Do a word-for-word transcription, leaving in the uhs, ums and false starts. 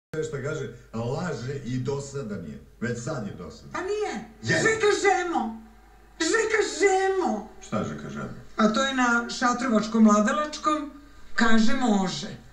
Što kaže, laže i dosadan je. Već sad je dosadan. Pa nije. Žeka žemo. Žeka žemo. Šta žeka žemo? A to je na šatrovačkom, mladalačkom, kaže može.